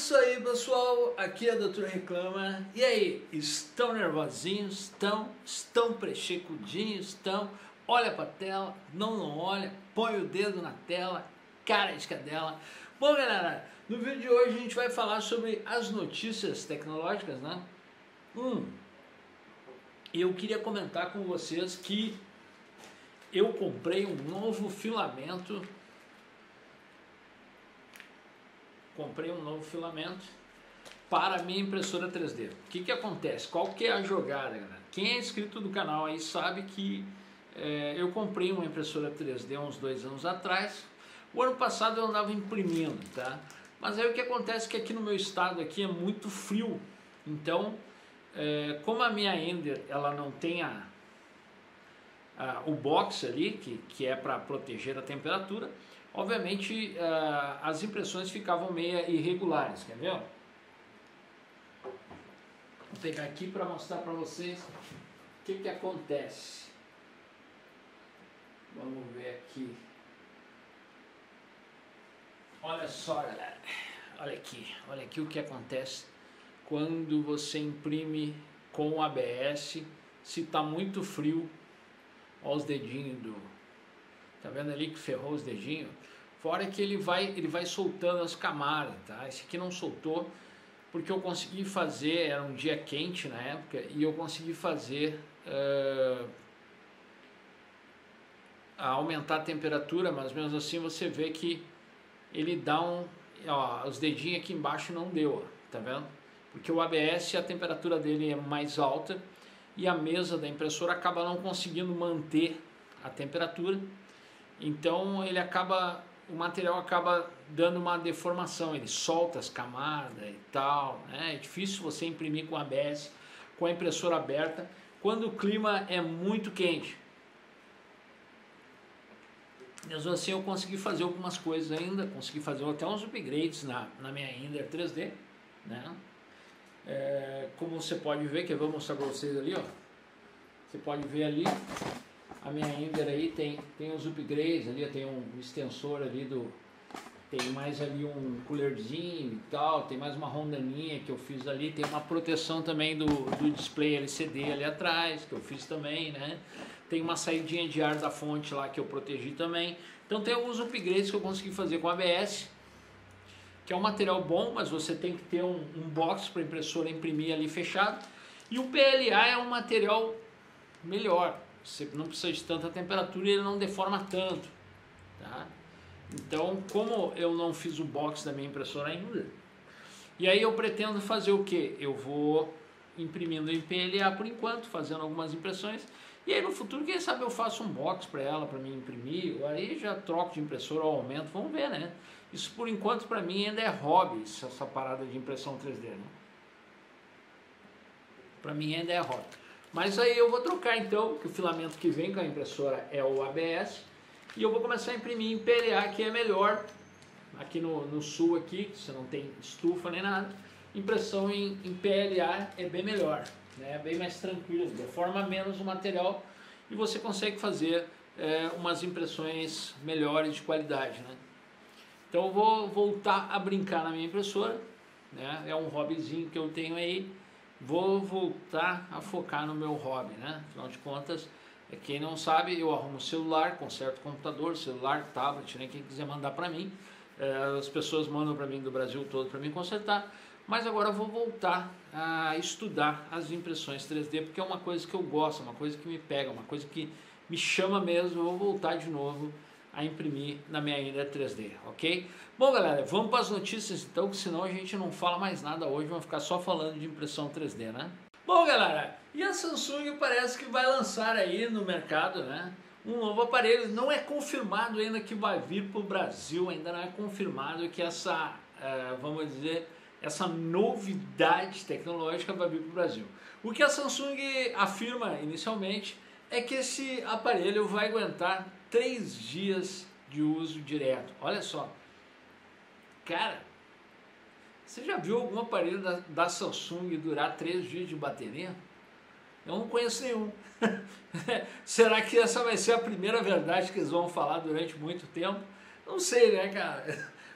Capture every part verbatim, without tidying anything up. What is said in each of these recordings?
isso aí, pessoal, aqui é o doutor Reclama. E aí, estão nervosinhos? Estão? Estão prechecudinhos? Estão? Olha pra tela, não, não olha, põe o dedo na tela, cara de cadela. Bom, galera, no vídeo de hoje a gente vai falar sobre as notícias tecnológicas, né? Hum, eu queria comentar com vocês que eu comprei um novo filamento comprei um novo filamento para a minha impressora três D. O que que acontece? Qual que é a jogada, galera? Quem é inscrito do canal aí sabe que é, eu comprei uma impressora três D uns dois anos atrás. O ano passado eu andava imprimindo, tá? Mas aí o que acontece é que aqui no meu estado aqui é muito frio. Então, é, como a minha Ender ela não tem a, a, o box ali, que, que é para proteger a temperatura, obviamente uh, as impressões ficavam meio irregulares, quer ver? Vou pegar aqui para mostrar para vocês o que que acontece. Vamos ver aqui. Olha só, galera, olha aqui, olha aqui o que acontece quando você imprime com o A B S, se está muito frio. Olha os dedinhos do... Tá vendo ali que ferrou os dedinhos? Fora que ele vai, ele vai soltando as camadas, tá? Esse aqui não soltou porque eu consegui fazer, era um dia quente na época, e eu consegui fazer uh, aumentar a temperatura, mas mesmo assim você vê que ele dá um... Ó, os dedinhos aqui embaixo não deu, ó, tá vendo? Porque o A B S, a temperatura dele é mais alta e a mesa da impressora acaba não conseguindo manter a temperatura. Então ele acaba, o material acaba dando uma deformação, ele solta as camadas e tal, né? É difícil você imprimir com A B S, com a impressora aberta, quando o clima é muito quente. Mesmo assim eu consegui fazer algumas coisas ainda, consegui fazer até uns upgrades na, na minha Ender três D, né? É, como você pode ver, que eu vou mostrar para vocês ali, ó. Você pode ver ali. A minha Ender aí tem, tem os upgrades ali, tem um extensor ali do... Tem mais ali um coolerzinho e tal, tem mais uma rondaninha que eu fiz ali, tem uma proteção também do, do display L C D ali atrás, que eu fiz também, né? Tem uma saidinha de ar da fonte lá que eu protegi também. Então tem alguns upgrades que eu consegui fazer com a A B S, que é um material bom, mas você tem que ter um, um box para a impressora imprimir ali fechado. E o P L A é um material melhor. Você não precisa de tanta temperatura e ele não deforma tanto, tá? Então, como eu não fiz o box da minha impressora ainda, e aí eu pretendo fazer o que? Eu vou imprimindo em P L A por enquanto, fazendo algumas impressões, e aí no futuro, quem sabe eu faço um box para ela, para mim imprimir, aí já troco de impressora ou aumento, vamos ver, né? Isso por enquanto para mim ainda é hobby, essa parada de impressão três D, né? Para mim ainda é hobby. Mas aí eu vou trocar então, que o filamento que vem com a impressora é o A B S, e eu vou começar a imprimir em P L A, que é melhor. Aqui no, no sul aqui, você não tem estufa nem nada, impressão em, em P L A é bem melhor, né? É bem mais tranquilo, deforma menos o material e você consegue fazer é, umas impressões melhores de qualidade, né? Então eu vou voltar a brincar na minha impressora, né? É um hobbyzinho que eu tenho aí. Vou voltar a focar no meu hobby, né? Afinal de contas, quem não sabe, eu arrumo celular, conserto computador, celular, tablet, né? Quem quiser mandar para mim, é, as pessoas mandam para mim do Brasil todo para mim consertar. Mas agora eu vou voltar a estudar as impressões três D, porque é uma coisa que eu gosto, uma coisa que me pega, uma coisa que me chama mesmo. Eu vou voltar de novo a imprimir na minha Ender três D, ok? Bom, galera, vamos para as notícias então, que senão a gente não fala mais nada hoje, vamos ficar só falando de impressão três D, né? Bom, galera, e a Samsung parece que vai lançar aí no mercado, né, um novo aparelho. Não é confirmado ainda que vai vir para o Brasil, ainda não é confirmado que essa, uh, vamos dizer, essa novidade tecnológica vai vir para o Brasil. O que a Samsung afirma inicialmente é que esse aparelho vai aguentar três dias de uso direto. Olha só, cara, você já viu algum aparelho da, da Samsung durar três dias de bateria? Eu não conheço nenhum. Será que essa vai ser a primeira verdade que eles vão falar durante muito tempo? Não sei, né, cara?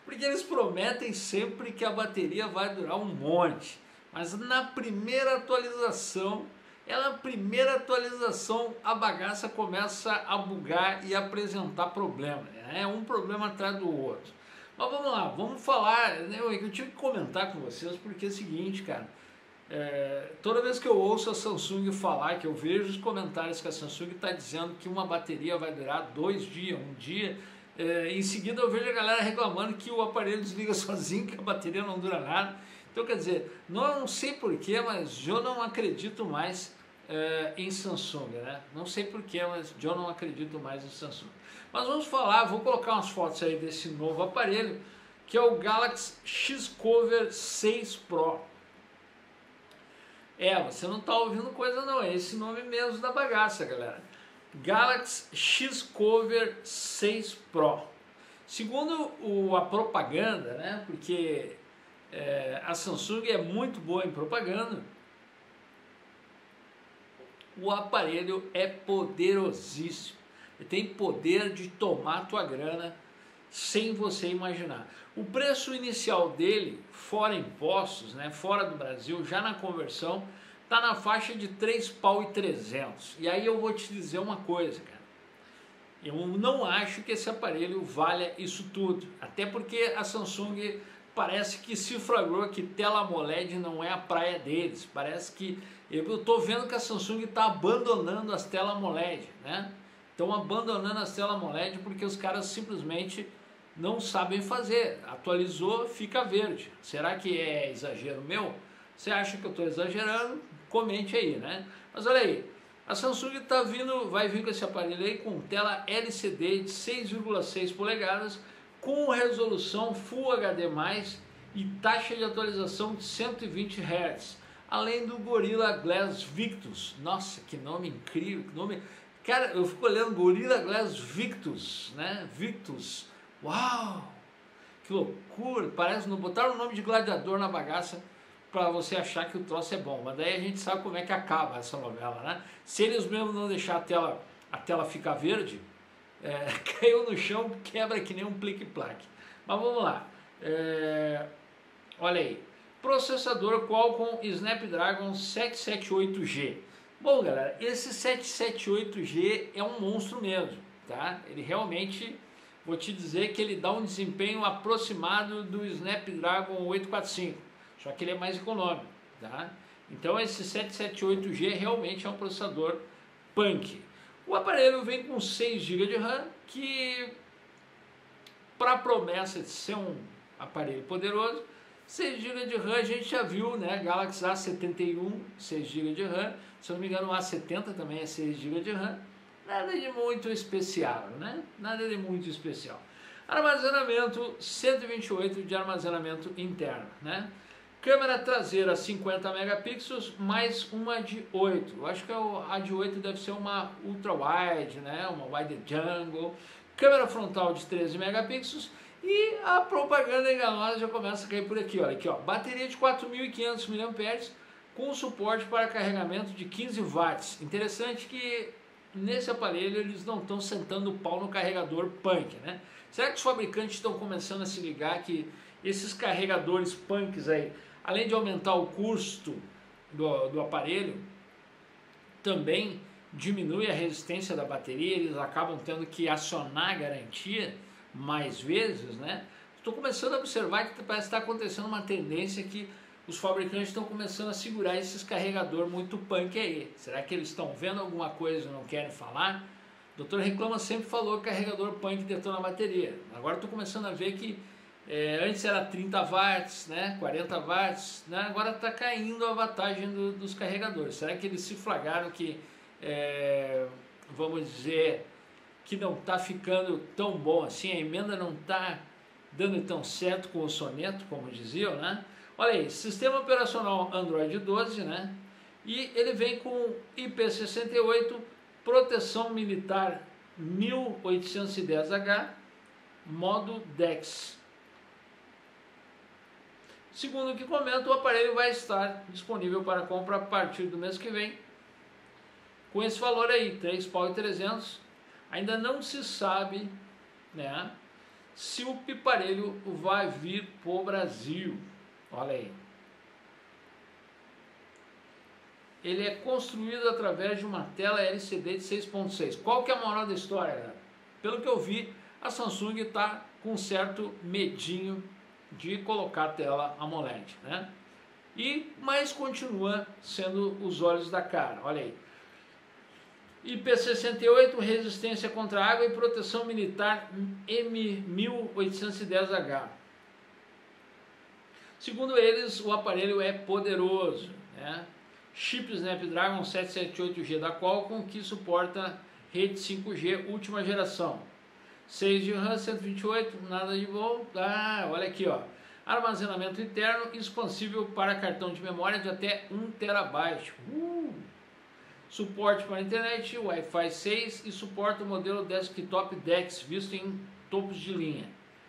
Porque eles prometem sempre que a bateria vai durar um monte, mas na primeira atualização, ela na primeira atualização a bagaça começa a bugar e apresentar problema, é um problema atrás do outro. Mas vamos lá, vamos falar, né, eu tive que comentar com vocês porque é o seguinte, cara, é, toda vez que eu ouço a Samsung falar, que eu vejo os comentários que a Samsung está dizendo que uma bateria vai durar dois dias, um dia, é, em seguida eu vejo a galera reclamando que o aparelho desliga sozinho, que a bateria não dura nada. Então quer dizer, não sei porquê, mas eu não acredito mais é, em Samsung, né? Não sei porquê, mas eu não acredito mais em Samsung. Mas vamos falar, vou colocar umas fotos aí desse novo aparelho, que é o Galaxy X-Cover seis Pro. É, você não está ouvindo coisa não, é esse nome mesmo da bagaça, galera. Galaxy X-Cover seis Pro. Segundo o, a propaganda, né, porque é, a Samsung é muito boa em propaganda, o aparelho é poderosíssimo. Ele tem poder de tomar a tua grana sem você imaginar. O preço inicial dele, fora impostos, né, fora do Brasil, já na conversão, está na faixa de três pau e trezentos. E aí eu vou te dizer uma coisa, cara. Eu não acho que esse aparelho valha isso tudo. Até porque a Samsung parece que se flagrou que tela AMOLED não é a praia deles. Parece que... Eu estou vendo que a Samsung está abandonando as telas AMOLED, né? Estão abandonando as telas AMOLED porque os caras simplesmente não sabem fazer. Atualizou, fica verde. Será que é exagero meu? Você acha que eu estou exagerando? Comente aí, né? Mas olha aí, a Samsung tá vindo, vai vir com esse aparelho aí com tela L C D de seis vírgula seis polegadas, com resolução Full H D mais, e taxa de atualização de cento e vinte hertz. Além do Gorilla Glass Victus. Nossa, que nome incrível, que nome... Cara, eu fico olhando Gorilla Glass Victus, né? Victus. Uau! Que loucura! Parece, não botaram o nome de gladiador na bagaça para você achar que o troço é bom. Mas daí a gente sabe como é que acaba essa novela, né? Se eles mesmo não deixar a tela, a tela ficar verde, é, caiu no chão, quebra que nem um plique-plaque. Mas vamos lá. É, olha aí. Processador Qualcomm Snapdragon setecentos e setenta e oito G. Bom, galera, esse setecentos e setenta e oito G é um monstro mesmo, tá? Ele realmente, vou te dizer que ele dá um desempenho aproximado do Snapdragon oitocentos e quarenta e cinco, só que ele é mais econômico, tá? Então esse setecentos e setenta e oito G realmente é um processador punk. O aparelho vem com seis gigas de RAM, que para a promessa de ser um aparelho poderoso, seis gigas de RAM a gente já viu, né? Galaxy A setenta e um, seis gigas de RAM. Se eu não me engano, o A setenta também é seis gigas de RAM. Nada de muito especial, né? Nada de muito especial. Armazenamento cento e vinte e oito de armazenamento interno, né? Câmera traseira cinquenta megapixels, mais uma de oito. Eu acho que a de oito deve ser uma ultra wide, né? Uma wide angle. Câmera frontal de treze megapixels. E a propaganda enganosa já começa a cair por aqui, olha aqui, ó, bateria de quatro mil e quinhentos miliampères-hora com suporte para carregamento de quinze watts. Interessante que nesse aparelho eles não estão sentando o pau no carregador punk, né? Será que os fabricantes estão começando a se ligar que esses carregadores punks aí, além de aumentar o custo do, do aparelho, também diminui a resistência da bateria, eles acabam tendo que acionar a garantia mais vezes, né? Estou começando a observar que parece estar acontecendo uma tendência que os fabricantes estão começando a segurar esses carregadores muito punk aí. Será que eles estão vendo alguma coisa e não querem falar? O doutor Reclama sempre falou que carregador punk detona a bateria. Agora estou começando a ver que é, antes era trinta watts, né? quarenta watts, né? Agora está caindo a wattagem do, dos carregadores. Será que eles se flagraram que, é, vamos dizer, que não está ficando tão bom assim, a emenda não está dando tão certo com o soneto, como diziam, né? Olha aí, sistema operacional Android doze, né? E ele vem com I P sessenta e oito, proteção militar mil oitocentos e dez H, modo DeX. Segundo o que comenta, o aparelho vai estar disponível para compra a partir do mês que vem, com esse valor aí, três pau e trezentos. Ainda não se sabe, né, se o aparelho vai vir para o Brasil. Olha aí. Ele é construído através de uma tela L C D de seis ponto seis. Qual que é a moral da história, galera? Pelo que eu vi, a Samsung está com um certo medinho de colocar a tela AMOLED, né? E, mas continua sendo os olhos da cara, olha aí. I P sessenta e oito, resistência contra água e proteção militar M mil oitocentos e dez H. Segundo eles, o aparelho é poderoso, né? Chip Snapdragon setecentos e setenta e oito G da Qualcomm, que suporta rede cinco G última geração. seis de RAM, cento e vinte e oito, nada de bom. Ah, olha aqui, ó. Armazenamento interno expansível para cartão de memória de até um terabyte. Uh! Suporte para internet, Wi-Fi seis e suporta o modelo desktop D ex, visto em topos de linha.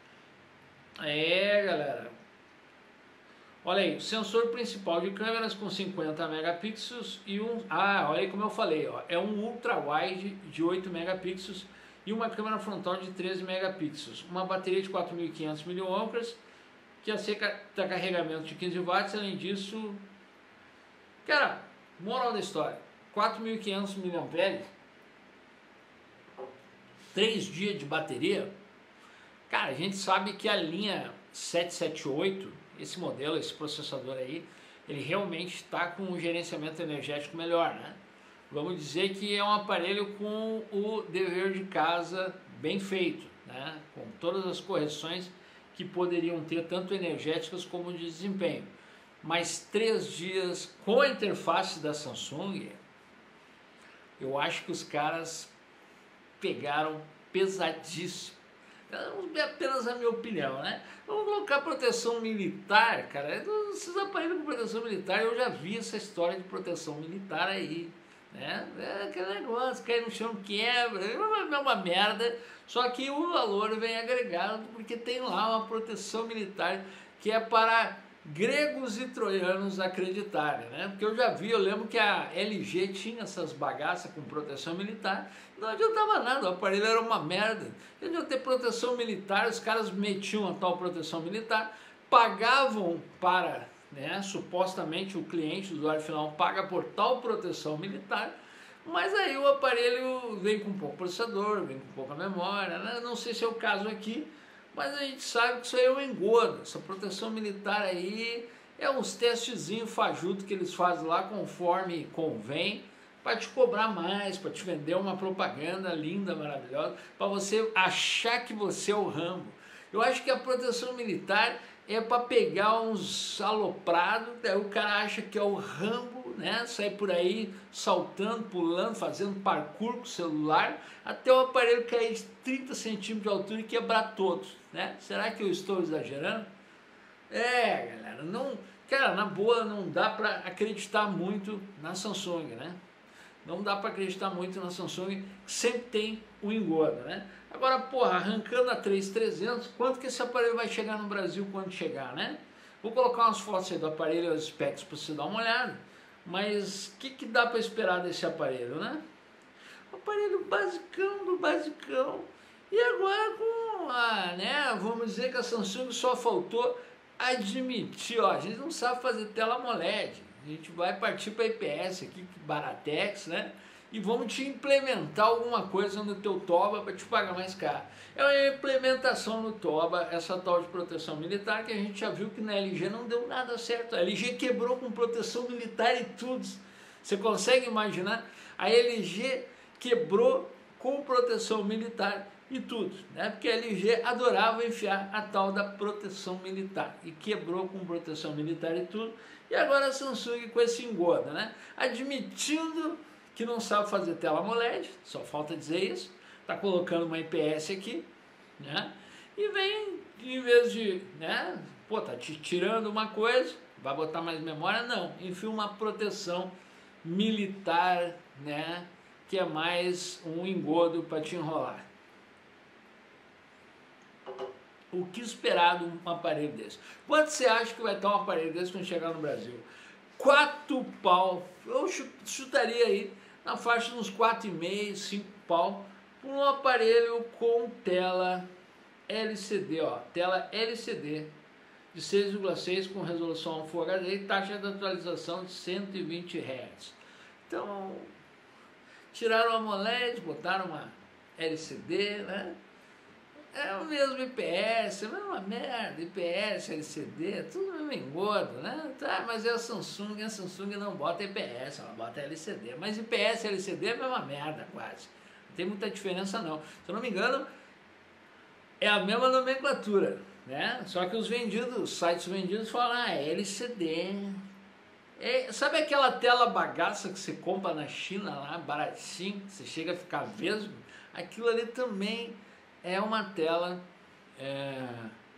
É, galera. Olha aí, sensor principal de câmeras com cinquenta megapixels e um... Ah, olha aí como eu falei, ó, é um ultra-wide de oito megapixels e uma câmera frontal de treze megapixels. Uma bateria de quatro mil e quinhentos miliampères que aceita carregamento de quinze watts. Além disso, cara, moral da história, quatro mil e quinhentos miliampères, três dias de bateria. Cara, a gente sabe que a linha sete sete oito, esse modelo, esse processador aí, ele realmente está com um gerenciamento energético melhor, né? Vamos dizer que é um aparelho com o dever de casa bem feito, né? Com todas as correções que poderiam ter, tanto energéticas como de desempenho. Mas três dias com a interface da Samsung, eu acho que os caras pegaram pesadíssimo. É apenas a minha opinião, né? Vamos colocar proteção militar, cara. Esses aparelhos com proteção militar, eu já vi essa história de proteção militar aí, né? É aquele negócio, cai no chão, quebra, é uma merda. Só que o valor vem agregado porque tem lá uma proteção militar que é para gregos e troianos acreditarem, né? Porque eu já vi, eu lembro que a L G tinha essas bagaças com proteção militar, não adiantava nada, o aparelho era uma merda. Devia ter proteção militar, os caras metiam a tal proteção militar, pagavam para, né, supostamente o cliente, o usuário final, paga por tal proteção militar, mas aí o aparelho vem com pouco processador, vem com pouca memória, né? Não sei se é o caso aqui, mas a gente sabe que isso aí é um engodo. Essa proteção militar aí é uns testezinhos fajutos que eles fazem lá conforme convém, para te cobrar mais, para te vender uma propaganda linda, maravilhosa, para você achar que você é o Rambo. Eu acho que a proteção militar é para pegar uns aloprados, daí o cara acha que é o Rambo, né? Sai por aí saltando, pulando, fazendo parkour com o celular, até o aparelho cair de trinta centímetros de altura e quebrar todos, né? Será que eu estou exagerando? É, galera, não, cara, na boa não dá para acreditar muito na Samsung, né? Não dá para acreditar muito na Samsung, sempre tem o engodo, né? Agora, porra, arrancando a três mil e trezentos, quanto que esse aparelho vai chegar no Brasil quando chegar, né? Vou colocar umas fotos aí do aparelho, os specs para você dar uma olhada, mas o que, que dá para esperar desse aparelho, né? Um aparelho basicão do basicão, e agora com a, né, vamos dizer que a Samsung só faltou admitir, ó, a gente não sabe fazer tela AMOLED, a gente vai partir para I P S aqui, Baratex, né? E vamos te implementar alguma coisa no teu Toba para te pagar mais caro. É uma implementação no Toba, essa tal de proteção militar, que a gente já viu que na L G não deu nada certo. A L G quebrou com proteção militar e tudo. Você consegue imaginar? A L G quebrou com proteção militar e tudo, né? Porque a L G adorava enfiar a tal da proteção militar e quebrou com proteção militar e tudo. E agora a Samsung com esse engodo, né? Admitindo que não sabe fazer tela AMOLED, só falta dizer isso, tá colocando uma I P S aqui, né? E vem, em vez de, né? Pô, tá te tirando uma coisa, vai botar mais memória? Não, enfia uma proteção militar, né? Que é mais um engodo para te enrolar. O que esperar de um aparelho desse? Quanto você acha que vai estar um aparelho desse quando chegar no Brasil? Quatro pau, eu chutaria aí na faixa de uns quatro e meio, cinco pau, por um aparelho com tela L C D, ó, tela L C D de seis vírgula seis com resolução Full H D e taxa de atualização de cento e vinte hertz. Então, tiraram a AMOLED, botaram uma L C D, né? É o mesmo I P S, é uma merda, I P S, L C D, tudo mesmo engordo, né? Tá, mas é a Samsung, a Samsung não bota I P S, ela bota L C D. Mas I P S e L C D é a mesma merda, quase. Não tem muita diferença não. Se eu não me engano, é a mesma nomenclatura, né? Só que os vendidos, os sites vendidos falam, ah, é L C D. É, sabe aquela tela bagaça que você compra na China lá, baratinho, que você chega a ficar vesgo? Aquilo ali também é uma tela é,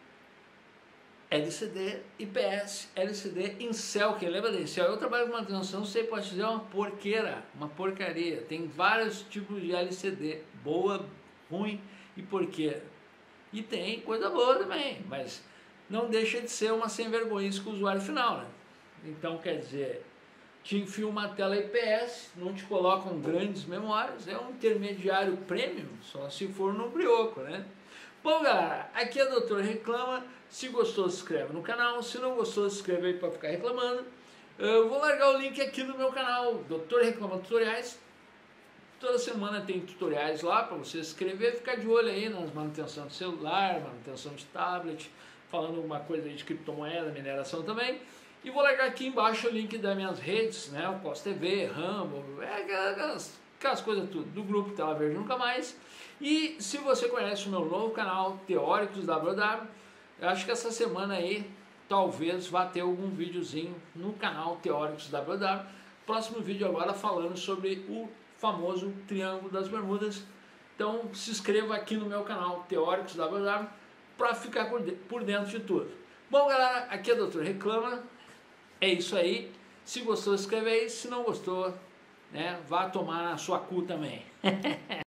L C D, I P S, L C D, Incel, que lembra da Incel? Eu trabalho com manutenção, sei, pode dizer, é uma porqueira, uma porcaria. Tem vários tipos de L C D, boa, ruim e porqueira. E tem coisa boa também, mas não deixa de ser uma sem vergonhice com o usuário final, né? Então, quer dizer, te enfia uma tela I P S, não te colocam grandes memórias, é um intermediário premium, só se for no brioco, né? Bom, galera, aqui é o Doutor Reclama. Se gostou, se inscreve no canal. Se não gostou, se inscreve aí para ficar reclamando. Eu vou largar o link aqui no meu canal, Doutor Reclama Tutoriais. Toda semana tem tutoriais lá para você se inscrever, ficar de olho aí nas manutenção de celular, manutenção de tablet, falando alguma coisa aí de criptomoeda, mineração também. E vou largar aqui embaixo o link das minhas redes, né? O Cos T V, Rambo, é, aquelas, aquelas coisas tudo, do grupo Tela Verde Nunca Mais. E se você conhece o meu novo canal, Teóricos W W, eu acho que essa semana aí, talvez vá ter algum videozinho no canal Teóricos W W. Próximo vídeo agora falando sobre o famoso Triângulo das Bermudas. Então se inscreva aqui no meu canal Teóricos W W para ficar por dentro de tudo. Bom, galera, aqui é o Doutor Reclama. É isso aí. Se gostou, escreve aí. Se não gostou, né, vá tomar na sua cu também.